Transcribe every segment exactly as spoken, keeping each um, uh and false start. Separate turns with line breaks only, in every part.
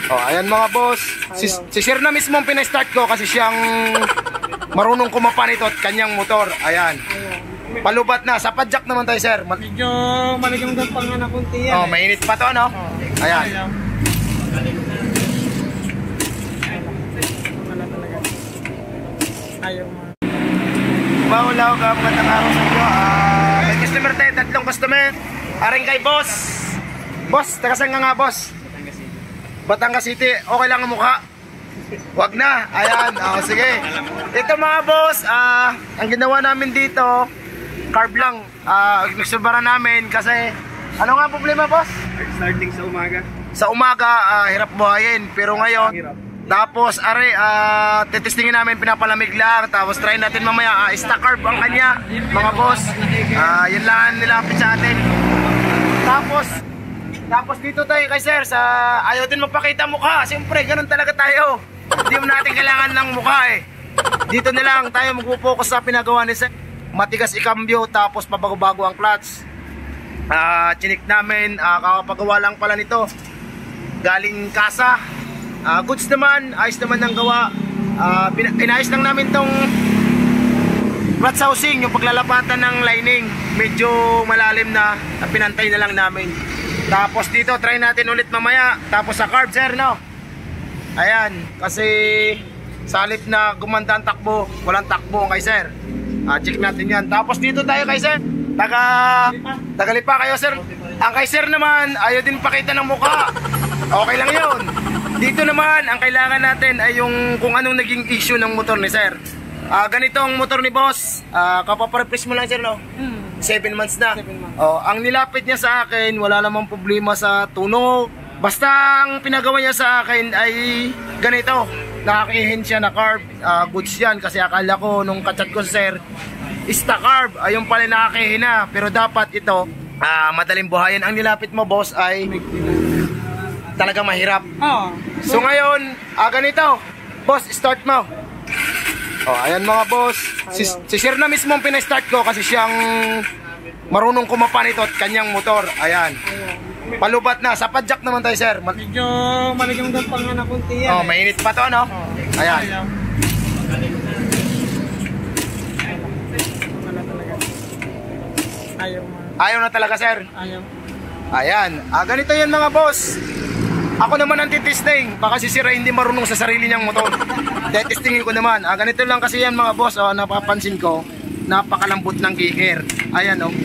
Oh, ayan mga boss. Si, si Sir na mismo ang pina-start ko kasi siyang marunong kumapa nito at kanyang motor. Ayan. Palubat na. Sa padjak naman tayo, sir.
Medyo malagang gampang na nakunti yan.
Oh, mainit pa to, no? Oh. Ayan.
Ayaw mo.
Maulaw ka, magandang araw sa inyo. Uh, may customer tayo, tatlong customer. Aring kay boss. Boss, taga saan nga nga, boss? Batangas City. Batangas City. Okay lang ang mukha? Wag na. Ayan. Oh, sige. Ito mga boss, uh, ang ginawa namin dito, carb lang. Uh, Nagsubara namin kasi, ano nga problema, boss?
Starting sa umaga.
Sa umaga, uh, hirap buhayin. Pero ngayon, hirap. Tapos, are, uh, titestingin namin, pinapalamig lang. Tapos, try natin mamaya, uh, stock carb ang kanya, mga boss. Uh, yun lang nilapit sa atin. Tapos, tapos dito tayo kay sir, sa ayaw din magpakita mukha. Siyempre, ganun talaga tayo. Hindi mo natin kailangan ng mukha eh. Dito na lang tayo mag-focus sa pinagawa ni sir. Matigas ikambyo, tapos pabago-bago ang clutch. Uh, chinik namin, uh, kakapagawa lang pala nito. Galing kasa. Uh, goods naman, ayos naman ng gawa. uh, Inayos lang namin tong clutch housing, yung paglalapatan ng lining. Medyo malalim na, pinantay na lang namin. Tapos dito, try natin ulit mamaya. Tapos sa carb, sir, no? Ayan, kasi salip na gumanda ang takbo, walang takbo kay sir. uh, Check natin yan. Tapos dito tayo kay sir, Taga Tagalipa kayo, sir. Ang kay sir naman, ayaw din pakita ng mukha. Okay lang yun. Dito naman, ang kailangan natin ay yung kung anong naging issue ng motor ni sir. uh, Ganito ang motor ni boss. uh, Kapaparepres mo lang, sir, no? seven months na.
Seven months.
Oh, ang nilapit niya sa akin, wala namang problema sa tunog. Basta ang pinagawa niya sa akin ay ganito. Nakakihin siya na carb. uh, Goods yan, kasi akala ko nung kachat ko sir, stock carb, ayun pala nakakihin na. Pero dapat ito, uh, madaling buhayin. Ang nilapit mo, boss, ay talagang mahirap.
Oh.
So ngayon, ah, ganito. Boss, start mo. Oh, ayan mga boss. Si, si sir na mismo ang pina-start ko kasi siyang marunong kumapa nito at kanyang motor. Ayan. Palubat na. Sa padjak naman tayo, sir.
Medyo malagang gampang na nakunti yan.
Oh, mainit pa to, no?
Oh.
Ayan.
Ayaw. Ayaw mo.
Ayaw na talaga, sir.
Ayaw.
Ayan. Ah, ganito yan mga boss. Ako naman ang titesting. Baka si sir ay hindi marunong sa sarili niyang motor. Tetestingin ko naman. Ah, ganito lang kasi yan mga boss. Oh, napapansin ko, napakalambot ng kicker. Ayan, oh.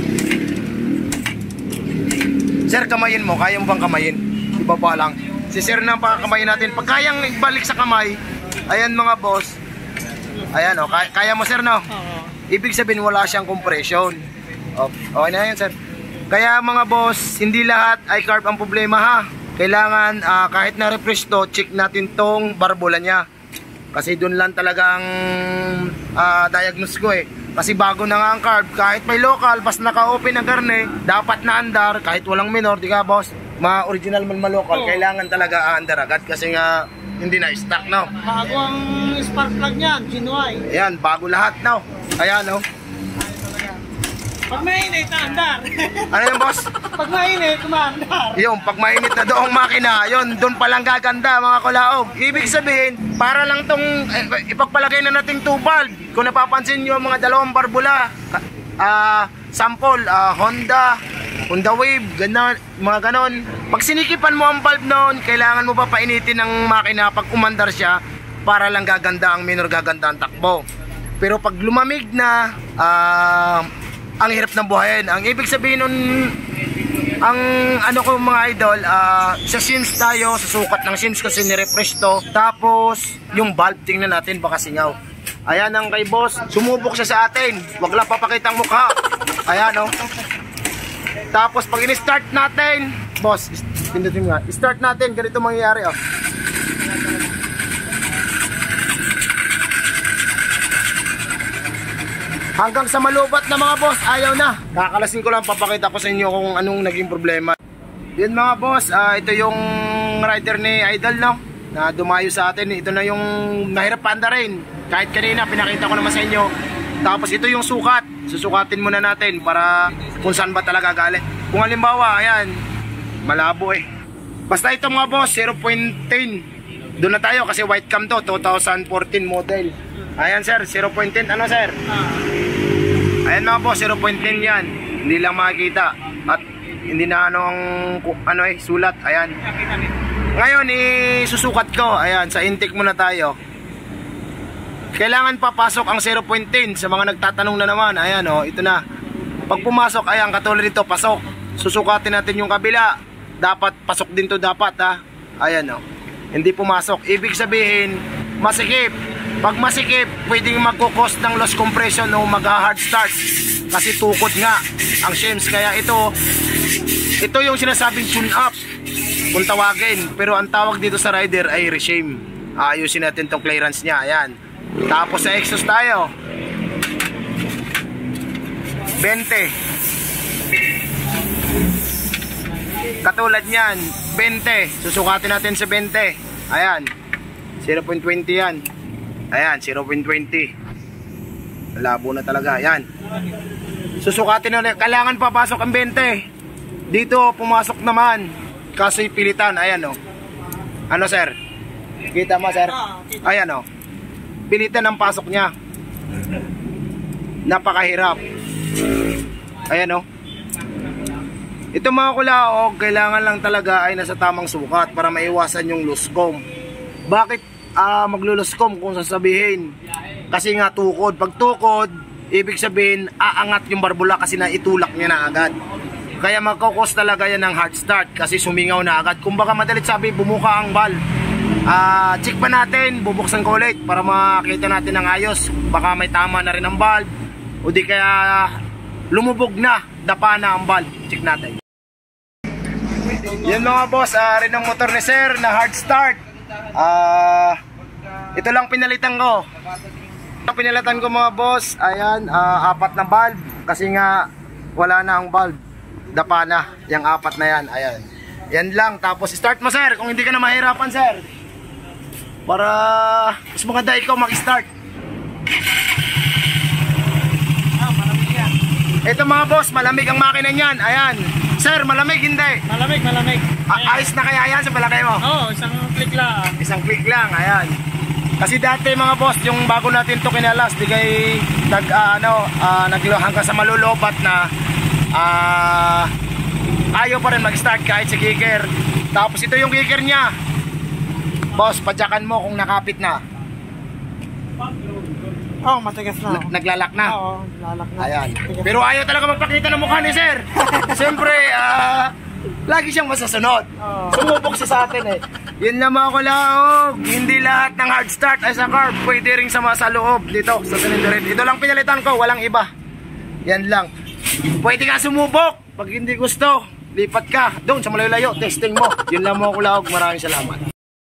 Sir, kamayin mo. Kaya mo bang kamayin? Ibaba lang. Si sir na pakakamayin natin. Pag kayang ibalik sa kamay, ayan mga boss. Ayan, oh. Kaya, kaya mo, sir, no?
Oo.
Ibig sabihin wala siyang compression. Oh, okay na yan, sir. Kaya mga boss, hindi lahat ay carb ang problema, ha. Kailangan uh, kahit na refresh to, check natin tong barbola niya. Kasi doon lang talagang uh, diagnose ko eh. Kasi bago na nga ang carb, kahit may local, basta naka-open ang karne, dapat na andar, kahit walang minor, di ka boss? Ma-original man ma-local, oh. Kailangan talaga andar agad kasi nga hindi na stock, no?
Bago ang spark plug niyan, genuine.
Ayan, bago lahat, no? Ayan, no?
Pag mainit, andar.
Ano yung boss?
Pag mainit, umandar.
Yung, pag mainit na doong makina, yun, doon palang gaganda mga kulaog. Ibig sabihin, para lang tong, eh, ipagpalagay na nating two valve. Kung napapansin nyo, mga dalawang barbula, uh, sample, uh, Honda, Honda Wave, gana, mga ganon. Pag sinikipan mo ang valve noon, kailangan mo pa painitin ng makina pag umandar siya, para lang gaganda ang minor, gaganda ang takbo. Pero pag lumamig na, ah, uh, ang hirap ng buhayin. Ang ibig sabihin nun, ang ano ko mga idol, uh, sa shins tayo, sa sukat ng shins kasi nirefresh to. Tapos yung valve, tingnan natin baka singaw. Ayan ang kay boss, sumubok siya sa atin. Wag lang papakita ang mukha. Ayan, oh. Tapos pag in-start natin, boss, pindutin nga, start natin, ganito mangyayari, oh. Hanggang sa malubat na mga boss, ayaw na. Kakalasin ko lang, papakita ko sa inyo kung anong naging problema. Yun mga boss, uh, ito yung rider ni Idol, no? Na dumayo sa atin. Ito na yung nahirap panda rin. Kahit kanina, pinakita ko naman sa inyo. Tapos ito yung sukat. Susukatin muna natin para kung saan ba talaga galing. Kung halimbawa, ayan, malabo eh. Basta ito mga boss, zero point one zero. Doon na tayo kasi white cam to, two thousand fourteen model. Ayan sir, zero point one zero. Ano sir?
Ah.
Ayan mga boss, zero point one zero yan. Hindi lang makikita. At hindi na ano ang ano eh, sulat. Ayan. Ngayon, isusukat ko. Ayan, sa intake muna tayo. Kailangan papasok ang zero point one zero sa mga nagtatanong na naman. Ayan oh, ito na. Pag pumasok, ayan, katulad dito, pasok. Susukatin natin yung kabila. Dapat, pasok din to dapat ha. Ayan oh. Hindi pumasok. Ibig sabihin, masikip. Pag masikip, pwedeng magkukos ng loss compression o mag-hard start. Kasi tukod nga ang shims. Kaya ito, ito yung sinasabing tune up kung tawagin. Pero ang tawag dito sa rider ay reshame. Ayusin natin tong clearance niya. Ayan. Tapos sa exhaust tayo. twenty. Katulad niyan, twenty. Susukatin natin sa twenty. Ayan. zero point two zero yan. Ayan, zero point two zero. Labo na talaga. Ayan. Susukatin na. Kailangan papasok ang twenty. Dito, pumasok naman. Kaso'y pilitan. Ayan o. Oh. Ano sir? Kita mo sir? Ayan o. Oh. Pilitan ang pasok niya. Napakahirap. Ayan o. Oh. Ito mga kulaog, kailangan lang talaga ay nasa tamang sukat para maiwasan yung loose comb. Bakit uh, maglo-loose comb kung sasabihin? Kasi nga tukod. Pag tukod, ibig sabihin aangat yung barbula kasi na itulak niya na agad. Kaya magkukos talaga yan ng hard start kasi sumingaw na agad. Kung baka madalit sabi, bumuka ang valve. Uh, check pa natin, bubuksan ko ulit para makita natin ang ayos. Baka may tama na rin ang valve o di kaya lumubog na, dapa na ang valve. Check natin. Yan mga boss, uh, rin ang motor ni sir na hard start. uh, Ito lang pinalitan ko. Ang pinalitan ko mga boss, ayan, uh, apat na valve. Kasi nga wala na ang valve, dapa na, yung apat na yan. Ayan, yan lang. Tapos start mo sir, kung hindi ka na mahirapan sir, para mas maganda ikaw mag-start.
Ah, malamig yan.
Ito mga boss, malamig ang makina niyan. Ayan. Sir, malamig hindi?
Malamig, malamig.
A ayos na kaya yan sa palagay mo?
Oo, oh, isang click lang.
Isang click lang, ayan. Kasi dati mga boss, yung bago natin to kinalas, di kay nag, uh, ano, uh, naglo hanggang sa malulubat na uh, ayaw pa rin mag-start kahit si kicker. Tapos ito yung kicker niya. Boss, padyakan mo kung nakapit na.
Oo, oh, matigas na.
Nag naglalak na.
Oo, naglalak na.
Ayan. Pero ayaw talaga magpakita ng mukha ni sir. Siyempre, ah, uh, lagi siyang masasunod.
Oh.
Sumubok siya sa atin eh. Yun lang mga kulaog. Hindi lahat ng hard start ay sa carb. Pwede rin sa sa loob dito sa cylinder. Ito lang pinalitan ko, walang iba. Yan lang. Pwede ka sumubok. Pag hindi gusto, lipat ka doon sa malayo-layo. Testing mo. Yun lang mga kulaog. Maraming salamat.